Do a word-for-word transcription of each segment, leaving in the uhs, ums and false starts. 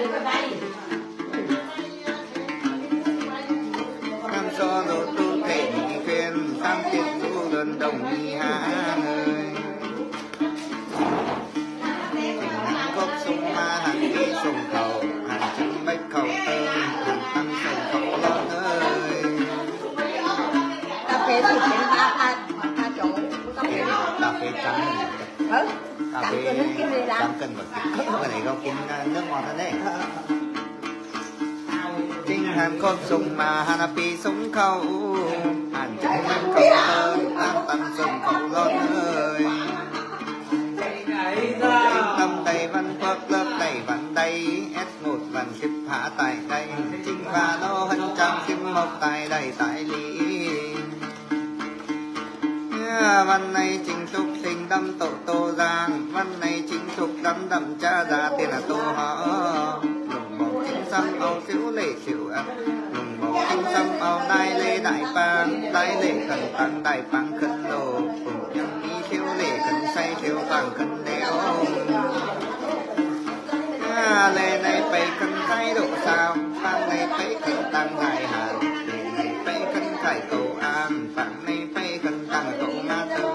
cam so đồ tu thể nhị khuyên tam tiện tu đơn đồng đi hạ người gốc sông ma hàng đi sông cầu hàng chân bách cầu tơ hàng tăng sông cầu lớn ơi cà phê thì trên ba pha pha chỗ cà phê trắng ừ cà phê trắng cần một cái cái này không kín nước ngọt hơn đấy kinh hàng gốc sông ma hàng pi sông cầu hàng chân bách cầu tơ hàng tăng sông cầu lớn ơi tâm đầy văn phước lớp đầy văn đây S một văn kịp hạ tại đây chính và nó hân trang kim mộc tại đây tại lý văn này chính trục tình đâm tổ tô giang văn này chính trục đâm đâm cha già tiền là tô họ lùng bóng chính xăm áo xíu lệ xíu ăn lùng bóng chính xăm áo đai lê đại bang đai lê khẩn tăng đại bang khẩn đồ cùng nhân ý xíu lệ khẩn say xíu vàng khẩn đeo lê này phải khẩn khai độ sao bang này phải khẩn tăng dài hạn lê này phải khẩn khai cầu an bang này phải khẩn tăng cầu ma tư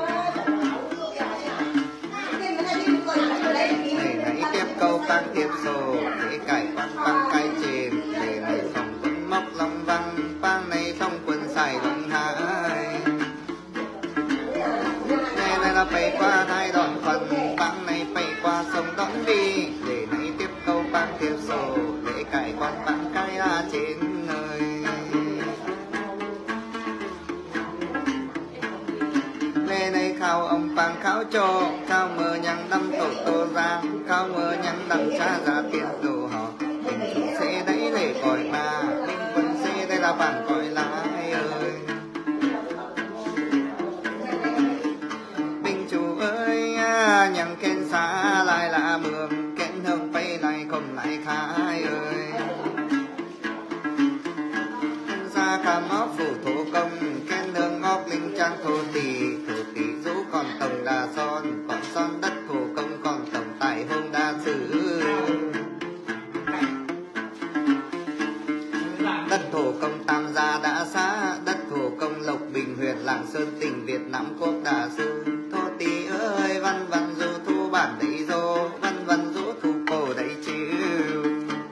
lê này tiếp câu tăng tiếp sổ lê cải băng băng cai chìm lê này phòng quân móc lòng văn bang này không quân xài lòng hai lê này là phải qua hai đoạn phần bang này phải qua sông đón đi lê này tiếp câu bang tiếp sổ lê cải quan băng cai ra trên nơi lê này khao ông bang khao cho khao mơ nhằng đâm tổ tô giang khao mơ nhằng đâm cha ra tiền đồ họ tình chủ xe đấy lê còi ba linh quân xe đây là bản còi lái ơi bình chủ ơi nhằng khen xa lại là mường khen hương bay lại không lại khai ơi ra cả móc phủ thổ công khen hương ngọc linh trang thổ tỷ thổ tỷ rũ còn tổng đà son còn son đất thổ công còn tổng tại hông đa sử đất thổ công tam gia đã xá đất thổ công lộc bình huyện lạng sơn tỉnh Việt Nam quốc đà sư thổ tỷ ơi văn văn du thu bản đấy dô văn văn du thu cổ đấy chịu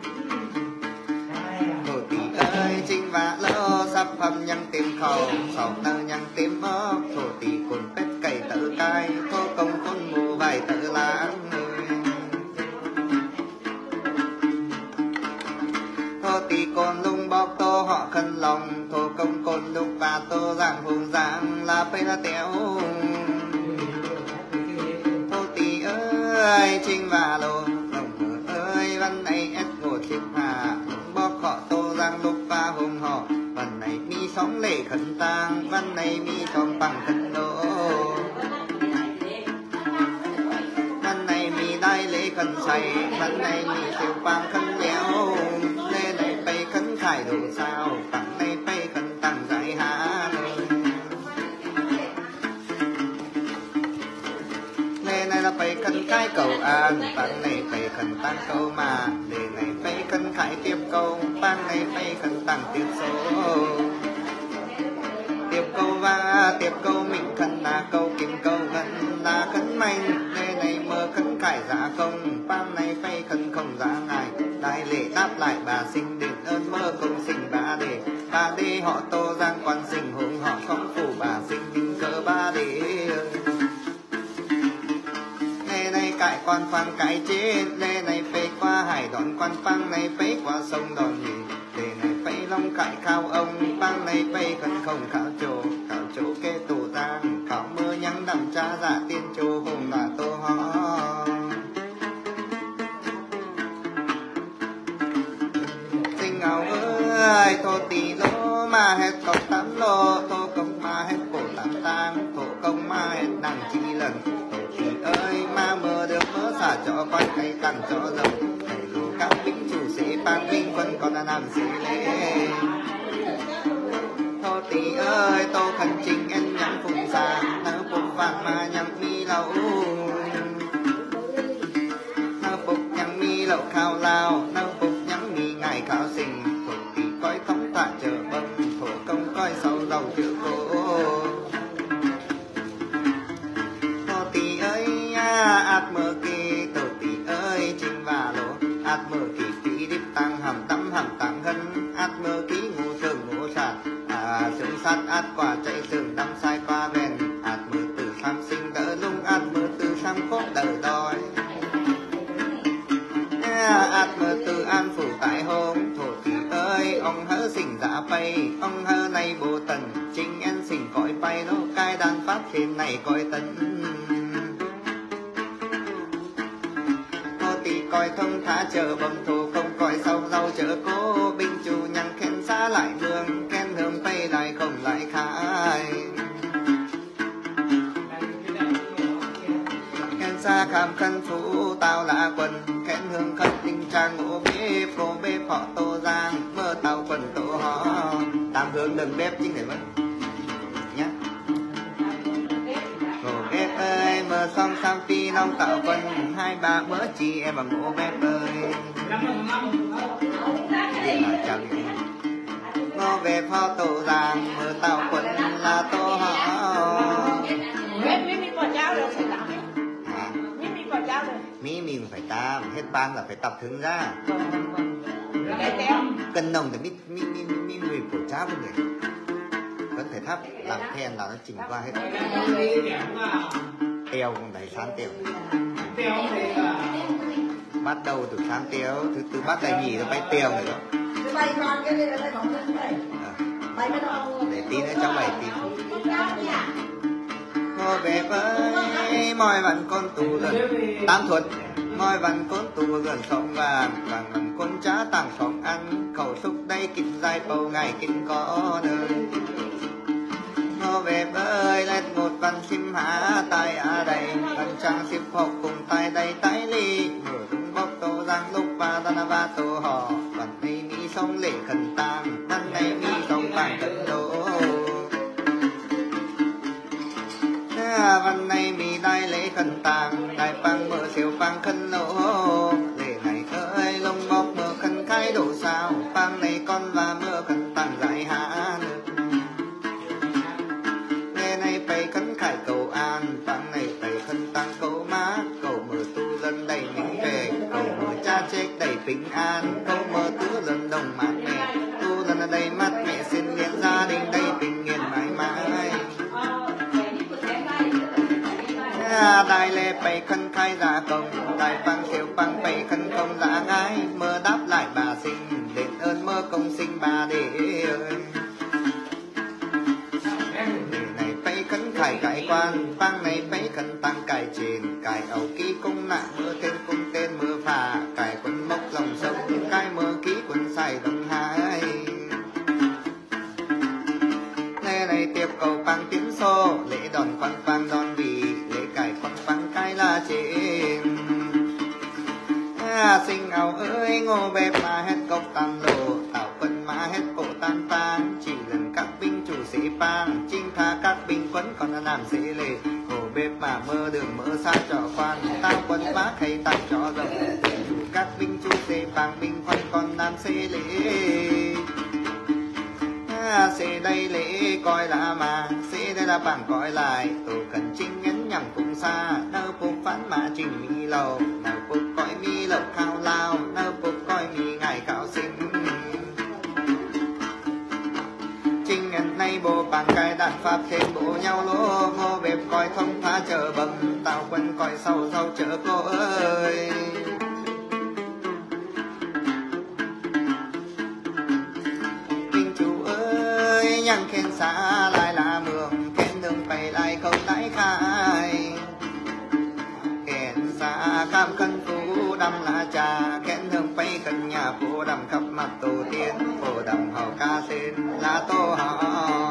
thổ tỷ ơi chính và lô sắp hầm nhăng tìm khẩu sầu tơ nhăng tìm ốc thổ tỷ cồn pết cày tự cai thô công khôn mù vài tự lãng thô tỷ cồn lung bọc tô họ khân lòng thô công cồn lục và tô giang hùng giang là phải là téo thô tỷ ơi chính và lô đồng ơi văn này ép ngột xếp hà bọc họ tô giang lục và hùng họ văn này mi sóng lệ khẩn tang văn này mi sóng bằng khẩn đô văn này mi đai lễ khẩn say văn này mi siêu bằng khẩn đéo lê này bay khẩn khải đồ sao bằng này bay khẩn tăng giải hạ lê này là bay khẩn khai cầu an bằng này bay khẩn tăng câu mà lê này bay khẩn khải tiếp câu bằng này bay khẩn tăng tiếp số tiếp câu và tiếp câu mình khẩn là câu kim câu gần là khẩn manh lê này mơ khẩn khải giá không bằng này bay khẩn không giá ngài đại lễ đáp lại bà sinh đền ơn mơ công sinh bà đề bà đề họ tô giang quan sinh hùng họ không phủ bà sinh đinh cỡ bà đề lê này cải quan phang cải trên lê này phải qua hải đón quan phang này phải qua sông đòn nhỉ lê này phải long cải khao ông phang này phải khẩn không khảo chỗ khảo chỗ kê tổ giang khảo mơ nhắn đầm cha giả tiên chỗ hùng là tô họ sinh ngào ơi thô tỷ lô mà hết cọc tám lô thô công mà hết cổ tám tang thô công mà hết đằng chi lần thô tỷ ơi mà mơ được mơ xả cho con cây tăng cho rồng thầy lô các binh chủ sĩ bang binh quân còn là làm gì lễ thô tỷ ơi tô khẩn trình em nhắm phụng già nơ phục vàng mà nhắm mi lẩu nơ phục nhắm mi lẩu khao lao nơ phục khảo sinh thổ tỷ coi thống tạ chợ bông thổ công coi sau giàu chợ cô thổ tỷ ơi ạt mơ kỳ thổ tỷ ơi chinh và lỗ ạt mơ kỳ tỷ đít tăng hầm tắm hầm tăng hân ạt mơ ký ngủ sương ngủ sạt à sương sát ạt quả chạy sương đâm sai qua ven ạt mơ từ sam sinh đỡ lung ạt mơ từ sam khốt đỡ đói ạt mơ từ an phủ tại hôn thổ tỷ ơi ông hớ sinh dạ bay ông hớ này bồ tần chính en sinh cõi bay nó cai đàn pháp trên này coi tần thổ tỷ coi thông thả chờ bầm thổ không coi sau rau chở cố binh chủ nhằng khen xa lại mương khen hương bay lại không lại khai khen xa khám khăn phú tao là quần khen hương khất tinh trang ngộ bếp cô bếp họ tô giang mơ tao quần tổ họ tam hướng đừng bếp chính để mất nhá ngộ bếp ơi mơ xong sang phi long tạo quần hai ba bữa chị em bằng ngộ bếp ơi điện là chào điện ngô bếp họ tổ giang mơ tao quần là tô họ bếp mớiมีquả cháo được phải làm mớiมีquả cháo được มีมีphải tam hết bang là phải tập hướng ra cân nồng thì mi mi mi mi người của cha bên này vẫn phải thắp làm then là nó chỉnh qua hết teo cũng đầy sáng teo bắt đầu từ sáng teo từ từ bắt tay nhì nó bay teo rồi đó để tí nữa cháu bày tí ngô bếp ơi mọi vần con tù gần tam thuật mọi vần con tù gần sông vàng vàng vần con trá tàng sông ăn khẩu xúc đây kinh dài bầu ngày kinh có đời ngô bếp ơi lên một vần sim há tay ở đây vần trang xếp học cùng tay đây tay ly mở đúng bốc tô giang lúc ba đana ba tô họ vần này mi sông lệ khẩn tàng vần này mi sông vàng cận đô văn này mi đại lễ khẩn tàng đại bang mở siêu bang khẩn lỗ lễ này ơi lông bóc mở khẩn khai đổ sao bang này con và mở khẩn tàng giải hạn lễ này phải khẩn khai cầu an bang này phải khẩn tàng cầu mát cầu mở tu dân đầy những về cầu mở cha chết đầy bình an cầu mở tứ lần đồng mát mẹ tu lần ở đây mát mẹ xin nguyện gia đình đây bình yên mãi mãi đại lễ bày khân khai giả công đại bang siêu bang bày khân công giả ngái mơ đáp lại bà sinh đền ơn mơ công sinh bà để để này bày khân khai cải quan bang này bày khân tăng cải trên cải ẩu ký công nạ mơ tên cung tên mơ phà cải quân mốc dòng sông cải mơ ký quân sai đồng hai lễ này tiếp cầu bang tiếng xô lễ đòn quan bang đòn vì cải con băng cái là trên à, sinh ảo ơi ngô bếp mà hết cốc tam lộ tạo quân mà hết cổ tan tan chỉ lần các binh chủ sĩ bang chinh tha các binh quân còn là làm sĩ lệ ngô bếp mà mơ đường mơ xa trò quan tao quân bác hay tao trò rộng chủ các binh chủ sĩ bang binh quân còn làm sĩ lệ à, sĩ đây lễ coi là mà sĩ đây là bảng gọi lại tổ cần chinh nhấn nhằm cũng xa nâu phục phán mà trình mi lầu nâu phục coi mi lộc khao lao nâu phục coi mi ngày khảo sinh chinh ngân nay bộ bằng cài đạn pháp thêm bộ nhau lô ngô bếp coi thông phá chợ bầm tao quân coi sau sau chợ cô ơi binh chủ ơi nhằng khen xa lại là mường khen đường phải lại không lãi khai khen xa cam khăn phú đâm lá trà khen hương bay khẩn nhà phú đâm khắp mặt tổ tiên phổ đầm họ ca sen lá tô họ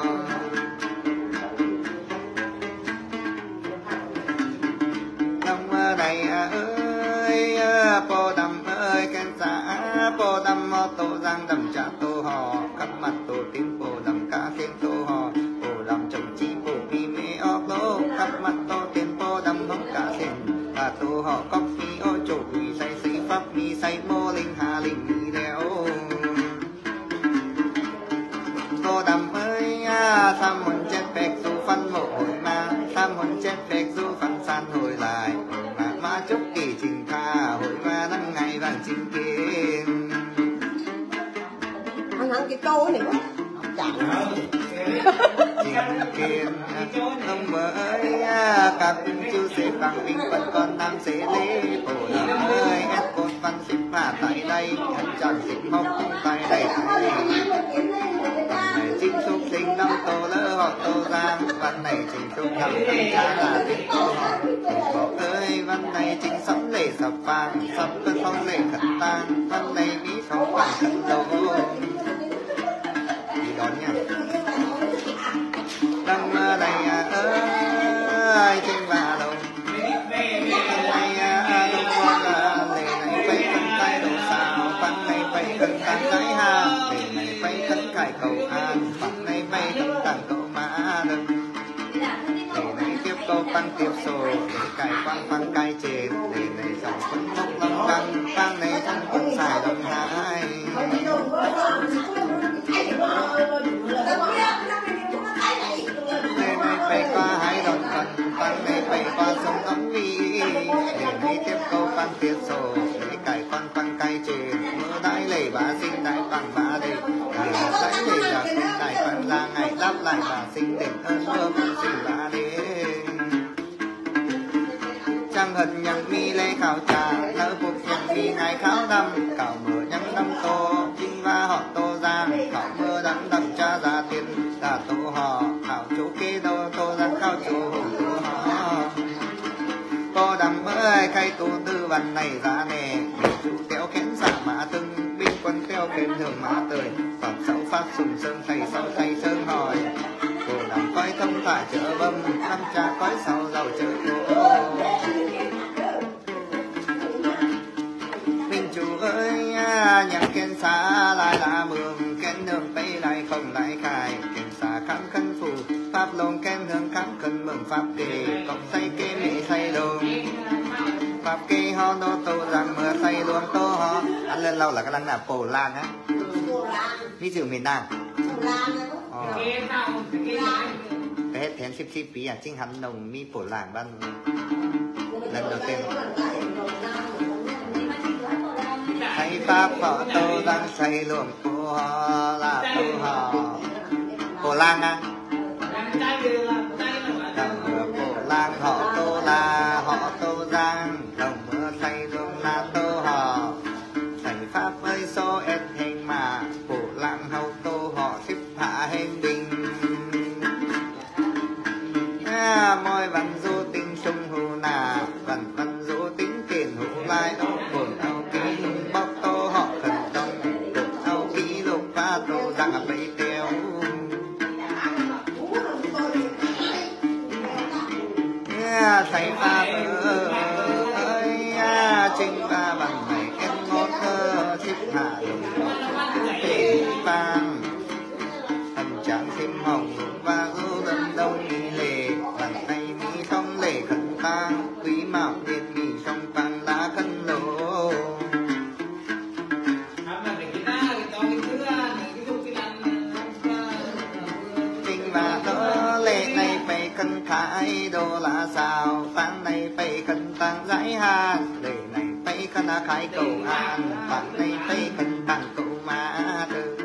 đông này ơi phổ đầm ơi khen xa phổ đầm họ tô giang đầm trà tô họ khắp mặt tổ tiên phổ đầm ca sen tô họ phổ đầm trồng chi phổ mi mê óc lô khắp mặt tô tiên phổ đầm hông ca sen và tô họ cóc mi ô chủ mi say sĩ pháp mi say mô linh hà linh mi đeo kiên anh ăn cái câu này quá chẳng chính kiên ông mới các chú sẽ bằng vinh vẫn còn nam sẽ lễ bồ đàm ơi ép cột văn xếp hạ tại đây anh chọn xếp mốc tại đây chính thúc sinh năm tô lỡ họ tô giang văn này chính thúc thầm thầm cha là tiếng tô họ bỏ ơi văn này chính sống lệ sập vàng sập cơn phong lệ khẩn tang văn này mỹ phong vàng khẩn lỗ đi đón nha đăng mơ này ơi trên bà đồng này đông con là lệ này phải cân tay đầu sao văn này phải cân tay cái ha lệ này phải cân cải cầu an văn này phải cân tặng cầu mã đừng lệ này tiếp câu tăng tiếp sổ để cải quang văn cai trên lệ này dòng quân mốc lâm đăng văn này thân quân xài đồng hai lệ này phải qua hai đòn phần văn này phải qua sông tấm vi lệ này tiếp câu văn tiếp sổ để cải quang văn cai trên mưa đại lệ bà sinh đại bằng bà đề đại lệ là sinh đại văn là ngày đáp lại bà sinh đền ơn mưa văn sinh bà đề chẳng hận nhằng mi lê khảo trà nỡ phục nhằng mi ngày khảo đâm khảo mưa nhằng đâm tô chính va họ tô giang khảo mưa đắm đầm cha gia tiền là tô họ khảo chỗ kế đô tô giang khảo chỗ hùng tô họ cô đầm ơi khai tô tư văn này ra nè chủ téo kén giả mã từng binh quân téo kén thường mã tời phẩm sáu phát sùng sơn thầy sau thầy sơn hỏi cô đầm coi thông thả chợ bâm năm cha cõi sau giàu chợ cô minh chủ ơi nhạc kén xa lại là mường kén đường tây lại không lại khai kén xa khám khăn phù pháp lông kén hương khám cân mừng pháp đề cộng say kê mỹ say đồn pháp kê ho đô tô rằng mưa say luôn tô ho ăn lên lâu là cái lăng nào Pồ Lan á ví dụ miền Nam cái hết thén ship ship bí à chính hắn đồng mi Pồ Lan ban lần đầu tiên thầy pháp họ tô đang say luôn cô ho là tô ho Pồ Lan á đồng mưa Pồ Lan họ tô là họ tô giang đồng mưa say luôn là tô họ thầy pháp ơi số ết hình mà Pồ Lan hậu tô họ xếp hạ hình bình à, môi văn du tinh sung hù nà văn văn du tính tiền hù lai đâu buồn âu ký lùng bóc tô họ khẩn đông buồn âu ký lục pha tô răng à bấy tiêu à, thầy pháp ơi à, chính ta bằng này em ngót thơ xếp hạ lùng bóc tiền vang thần tráng thêm hồng và du đâm đông đi lệ bàn tay mi sông lệ khẩn tang quý mạo điện mi sông tang lá khẩn lỗ kinh và tớ lệ này phải khẩn khải đô là sao phán này phải khẩn tang giải hàn lệ này phải khẩn khải cầu an phán này phải khẩn tang cầu ma tư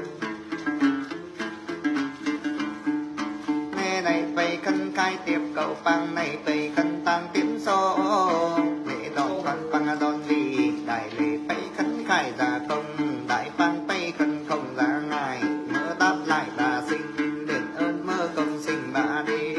này phải khăn cai tiếp cầu bằng này phải khăn tăng tiếp số lễ đòn văn bằng đòn gì đại lễ phải khăn khai ra công đại văn phải khăn không ra ngài mơ đáp lại là sinh đền ơn mơ công sinh bà đi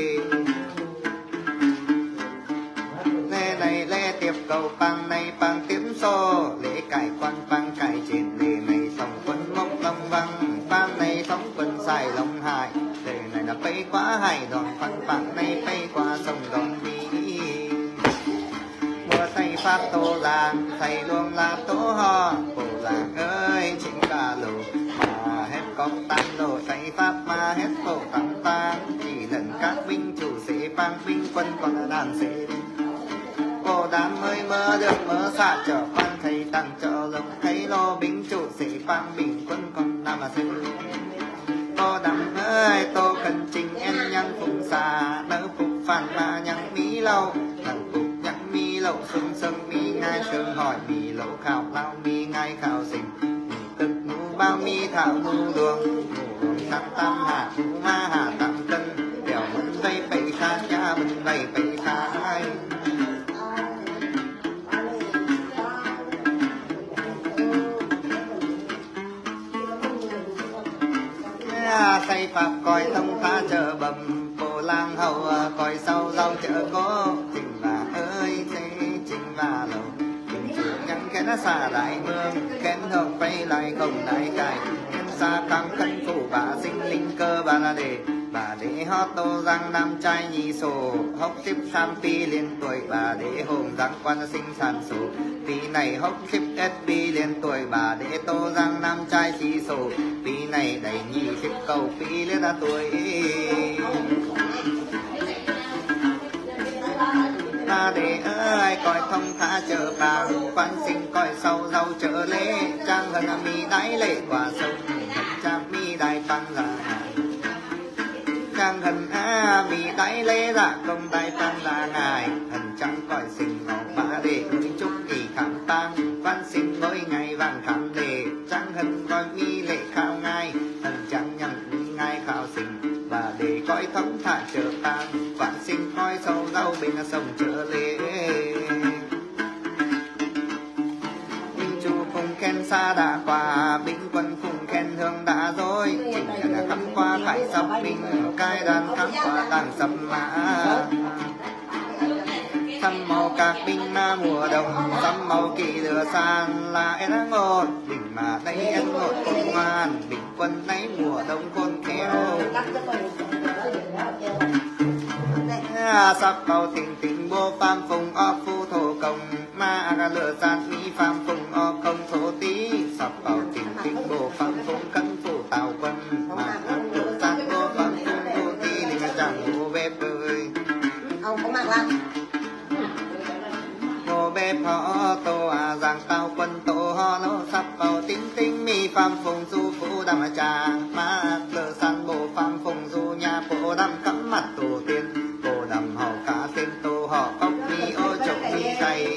lễ này lễ tiếp cầu bằng này bằng tiếp số lễ cải quan bằng cải trên lễ này sống quân mốc long văn bằng này sống quân xài long hại này là bay quá hay đòn phẳng phẳng này bay qua sông đòn đi mùa say pháp tô làng say luôn là tô ho Pồ Làng ơi chính là lù mà hết con tan đồ say pháp mà hết tổ tăng tăng chỉ lần các binh chủ sẽ bang binh quân còn là đàn sẽ cô đám ơi mơ được mơ xạ trở quan thầy tăng trợ lộc thấy lo binh chủ sẽ bang binh quân còn làm mà sẽ cô đắm ơi tô cần trình em nhăn phùng xà nỡ phục phản mà nhăn mỹ lâu nở phục nhăn mi lậu sưng sưng mi ngai sương hỏi mi lậu khảo lao mi cao mi thảo mù luồng mù luồng sắc tam hạ mù ma hạ tam cân đèo mình vây bậy xa cha mình vây bậy xa ai xây pháp coi thông pha chợ bầm cô lang hậu coi sau rau chợ có trình và ơi thế trình và lầu trình chủ nhắn kén xa đại mương kén hồng vây lại không đại cài kén xa cam khăn phủ bà sinh linh cơ bà là đề bà đế hót tô giang nam trai nhì sổ hốc tiếp sam pi liên tuổi bà đế hồn giang quan sinh sản sổ tí này hốc tiếp ét pi liên tuổi bà đế tô giang nam trai chi sổ tí này đầy nhì tiếp cầu pi liên là tuổi bà đế ơi coi thông thả chợ bàng quan sinh coi sau rau chợ lễ trang hân mi đáy lệ quả sông trang mi đài tăng là trang hình a mi đáy lễ dạ công đài tăng là ngài hình trắng coi sinh ngọc bà để gửi chúc kỳ khám tăng văn sinh ngôi ngày vàng khám đề trang hình coi mi lệ khao ngai hình trắng nhận ngai khao sinh bà để coi thống thả chợ tăng văn sinh coi sâu rau bên sông chợ lễ binh chủ cùng khen xa đã qua binh quân cùng khen hương đã rồi chỉnh là khắp qua khải sóc binh cai đàn khắp qua đàn sầm mã thăm màu các binh ma mùa đông thăm màu kỳ lửa sàn là em đang ngột đỉnh mà đây em ngột con ngoan đỉnh quân đấy mùa đông khôn khéo sắp cầu tình tình bố pham phùng o phu thổ công ma gà lửa sàn mỹ pham phùng o công thổ tí sắp cầu tình tình bố pham phùng cân phủ tàu quân mà lửa sàn bố pham phùng thổ tí thì là chẳng bố bếp ơi ông có mặc lắm bố bếp họ tô à giang tàu quân tô ho nó sắp cầu tinh tinh mi pham phùng du phụ đàm trà ma lửa sàn bố pham phùng du nhà bố đàm cắm mặt tổ tiên bố đàm họ cá tên tô họ cốc mi ô chọc mi chay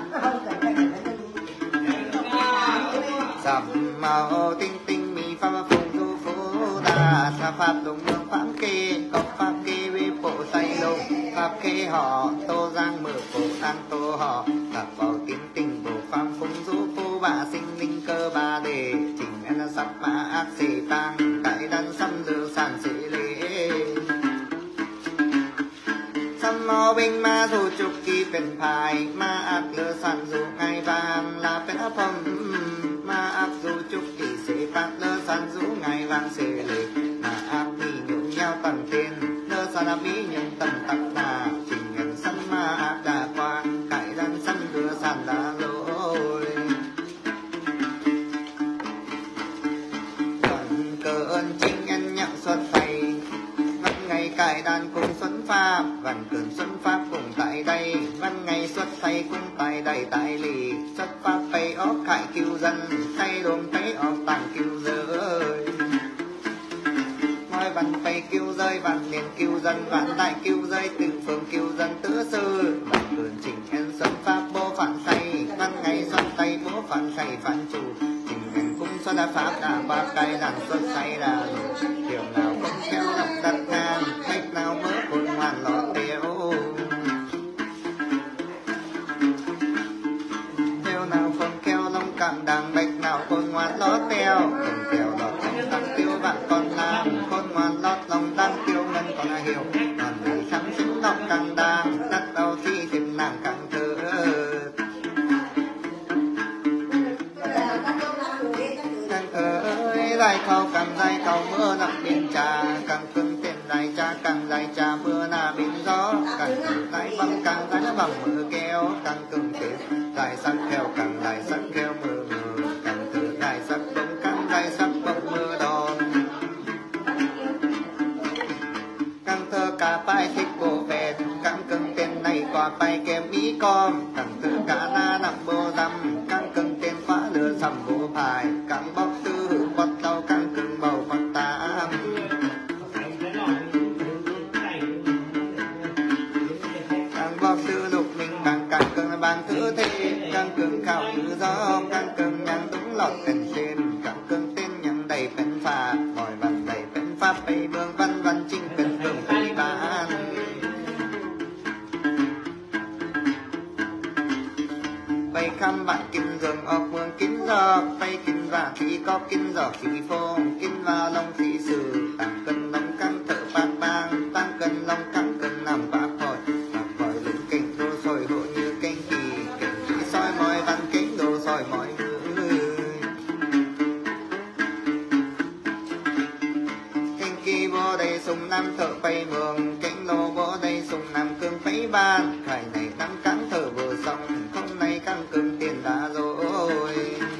sầm màu tinh tinh mi pham phùng du phụ đà sa pháp đồng mương pháp kê cốc pháp kê vi bộ say lông pháp kê họ tô giang mở bộ sang tô họ sắp vào tinh tinh bố pham phùng du phụ bà sinh linh cơ bà đề trình anh sắp bà ác xì tăng cái đàn xăm lửa sản xì lễ xăm mò binh ma dù chục kỳเป็นภายมาอักเลือสันdù ngày vàng làเป็นอภมมาอักdù chục kỳ sẽ phát lơ san dù ngày vàng sẽ lệ mà ác mi nhung nhau tầng tiền lơ san mi nhận tầng tắc đà trình nhận xăm ma ác đà qua cái đàn xăm lửa sản đã lỗi còn cơn chính nhân nhận xuất thầy văn ngày cải đàn cùng xuân pháp văn cơn xuân pháp cùng tại đây văn ngày xuất thầy cùng tại đây tại lì xuất pháp phải óc khải cứu dân thay đồn phải óc tàng cứu giới ngôi văn phải cứu giới văn liền cứu dân văn đại cứu giới từ phương cứu dân tứ sư văn cơn trình nhân xuân pháp bố phản say văn ngày xuất thầy bố phản say phản chủ trình nhân cung xuất đã pháp đã qua cây đàn xuất say là điều nào không theo lập đặt ngang cách nào mớ khôn ngoan lọt tiêu theo nào không keo lông càng đằng bạch nào khôn ngoan lót teo không keo lọt không tăng tiêu vạn con làm khôn ngoan lót lòng đang tiêu ngân còn là hiểu còn vì sáng sinh lọt càng đang đất đầu thi tìm nàng càng thơ càng thơ ơi dài khâu càng dài khâu mưa nặng biên trà càng cưng tên dài cha càng dài trà mưa nà biên gió càng cưng dài bằng càng dài bằng mưa keo càng cưng tên dài sắc keo càng dài sắc keo mưa mưa càng thơ dài sắc bông càng dài sắc bông mưa đòn càng thơ cả bài thích bộ phèn càng cưng tên này qua bài kèm mỹ con càng thơ cả na nặng bô dăm càng cưng tên khóa lửa sầm bố bài càng bóc tư hữu bọt tàu càng cưng bầu bọt tám càng bóc tư lục mình càng càng cưng là bàn thứ thế càng cưng khảo thứ gió càng cưng nhang đúng lọt tên xem càng cưng tên ไปเมืองวันวันจริงเป็นเมืองที่บ้านไปคำบ้านกินเรื่องออกเมืองกินดอกไปกินว่าสีก็กินดอกสีโฟงกินว่าลงสีสื่อต่างกันลงกันเถอะปากบางตั้งกันลงกันกันนำปากพอดปากพอยลุงเก่งโดซอยโหnhưเก่งkỳเก่งkỳซอยมอยvănเก่งโดซอยมอยเก่งkỳ vô đây sùng nam thợ bay mường ก่งโลvô đây sùng nam cương phấy ban khải này năm cắn thợ vừa xong không này căng cương tiền đã rồi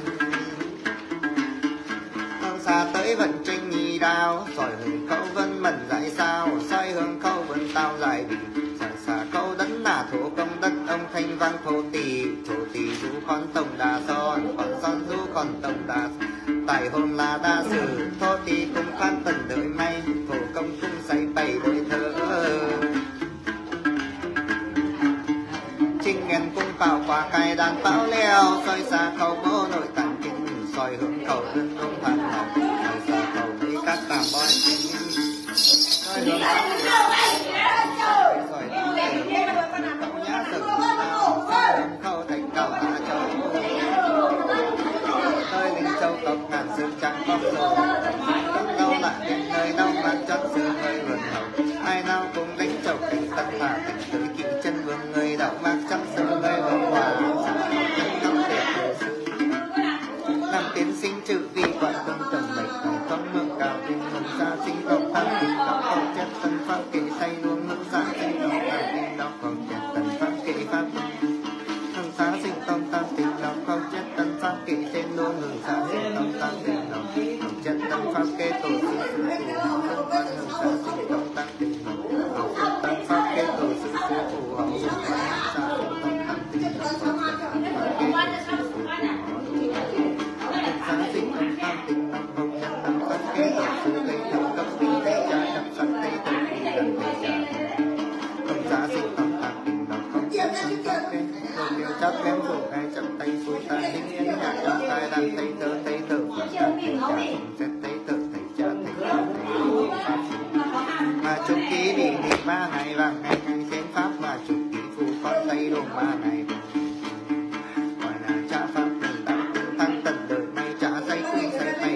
không xa tới vận trình nhì đào sỏi hướng khâu vân mẩn dại sao soi hướng khâu vân tao dài bị sỏi xa khâu đấn là thổ công đất ông thanh văn thổ tỳ thổ tỳ du con tổng đà son con son du con tổng đà tại hôm là đa sử thổ tỳ cũng khoan tần đợi may thổ công cũng say bày đợi thơ trinh ngàn cung bảo quả cài đàn bão leo soi xa khâu bố nội tạng kinh soi hướng khẩu đơn ông thần lòng soi xa khẩu mấy các tạm boi kinh soi hướng soi khẩu nhá sự soi hướng khẩu thành cầu hạ châu nơi linh châu tộc ngàn sự trắng bóc rồi không đâu lại đến nơi đâu mang chất sự hơi vườn hậu ai nào cũng đánh chầu cảnh tân thả thành tới kỹ chân vương người đạo mang trăm sự nơi vương hòa năm đẹp hồ sư năm tiến sinh chữ vi quản tâm trầm mệnh phải con mượn cao viên hồng gia sinh cộng tham kỳ đó còn chết tân pháp kỵ say luôn ngữ gia sinh đó tam tình đó còn chết tân pháp kỵ pháp hồng gia sinh công tam tình đó còn chết tân pháp kỵ trên luôn hồng gia sinh công tam tình đó còn chết tân pháp kê tổ sư sư phụ hồng văn hồng gia sinh công tam tình đó còn chết tân pháp kê tổ sư sư phụ hồng văn hồng gia sinh công tam tình đó còn chết tân pháp kê tổ sư sư phụ giá sinh công tam tình năm không chân tâm tất kế tổ sư tây thập cấp tinh tây cha chập sắc tây thập kỳ lần tây cha không giá sinh công tam tình năm không chân tâm tất kế rồi điều chấp kém rủ ngay chậm tay xuôi ta sinh nhân nhà cho tai đàn tây tơ tây tơ phật cha tây cha không xét tây tơ tây cha tây tơ tây pháp mà chục ký đi đi ba ngày vàng ngày ngày xén pháp mà chục ký phù con tây đồ ba ngày gọi là cha pháp từng tam từng thanh tần đời may cha say quy say tay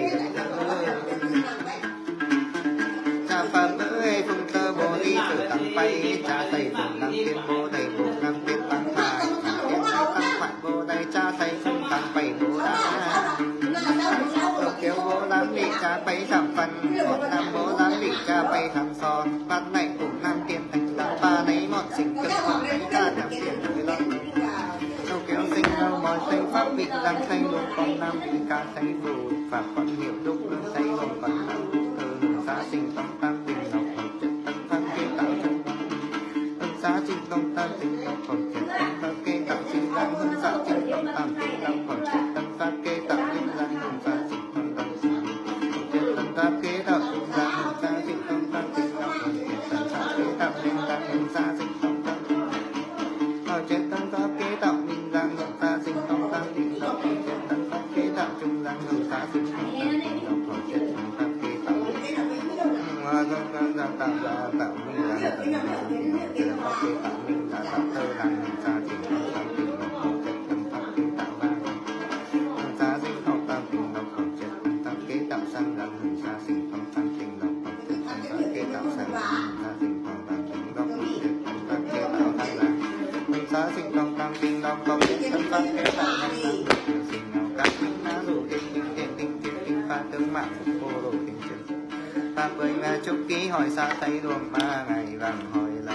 cha pháp ơi phùng tơ bồ đi từ tăng bay cha say phùng năm tiên bồ đầy bồ năm tiên tăng phải tiên say tăng mạnh bồ đầy cha say phùng tăng bay bồ đá đồ kéo bồ lắm đi cha bay thảm phần một năm bồ lắm đi cha bay thảm son bắt này cùng năm tiên thành tăng ba đấy một sinh cực hoàng đấy cha thảm tiền người lắm đâu kéo sinh đâu mọi sinh pháp bị làm say luôn con năm bị ca say phù và con hiểu đúc luôn say luôn con năm từ hưởng giá sinh tâm tam tình ngọc còn chất tân pháp kê tạo chân hưởng giá sinh tâm tam tình ngọc còn chất tân pháp kê tạo sinh lang hưởng giá sinh tâm tam tình ngọc còn chất tân pháp kê tạo sinh lang hưởng giá sinh tâm tam tình chất tân pháp kê tạo sinh lang hưởng giá sinh tâm tam tình ngọc còn chất tân pháp kê tạo sinh lang hưởng giá sinh tâm tam tình ngọc chất tân pháp kê tạo minh lang hưởng giá sinh tâm tam tình ngọc còn chất tân pháp kê tạo trung lang hưởng giá sinh tâm tam tình ngọc còn chất tân pháp kê tạo hoa dân dân dân tạo ra tạo minh lang tạo minh chất tân pháp kê tạo minh là tạo thơ lang hưởng giá sinh tâm tam tình ngọc còn chất tân pháp kê tạo ba hưởng giá sinh tâm tam tình ngọc còn chất tân pháp kê tạo sang lang hưởng giá sinh tâm tam tình ngọc còn chất tân pháp kê tạo sang lang hưởng giá sinh tâm tam tình ngọc còn chất tân pháp kê tạo sang lang hưởng giá sinh tâm tam tình ngọc còn chất tân pháp kê tạo sang lang sinh ngọc các minh má rủ kinh kinh tiền tinh tiền kinh pha tướng mạng phục cô đồ kinh chân ta với mẹ chúc ký hỏi xa thấy luôn ba ngày vàng hỏi lâu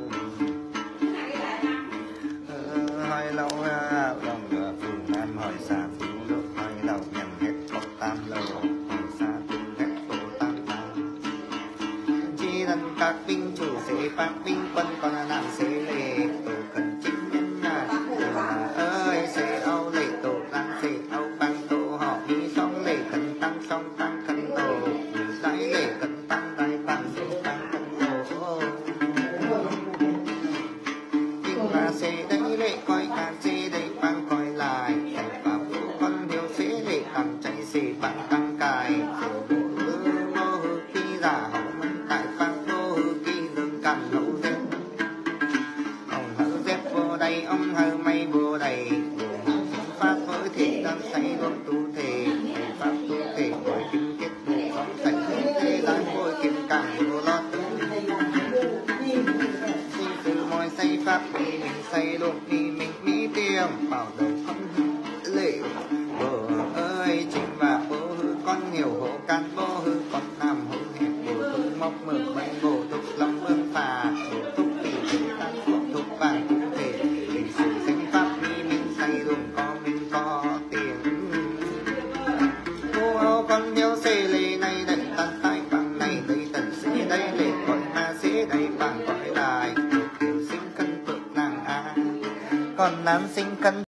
hỏi lâu lòng ngựa phùng nam hỏi xa phú lúc hỏi lâu nhận hết có tam lâu hỏi xa phùng hết cô tam tam chỉ đần các binh chủ sĩ pháp binh quân còn làm xế lệ tổ cần chính nhân là ơi xế âu lệ tổ đang xế âu băng tổ họ đi xong lệ cần tăng xong tăng cần tổ giải lệ cần tăng đại bằng xế tăng cần tổ nhưng mà xế đấy lệ coi cả xế đấy băng coi lại thành pháp vũ con điều xế lệ tăng chạy xế băng tăng cài xế bộ lư mô hư khi giả học mừng mừng ngộ thục lòng mương phà thục tỷ thục tăng thục thục vàng thục thể tình sự sinh pháp mi minh say luôn có mình có tiền cô áo con đeo xe lê này đẩy tan tay bằng này đầy tận sĩ đây lệ gọi ma sĩ đây bằng gọi đài kiểu sinh cân phượng nàng a còn nam sinh cân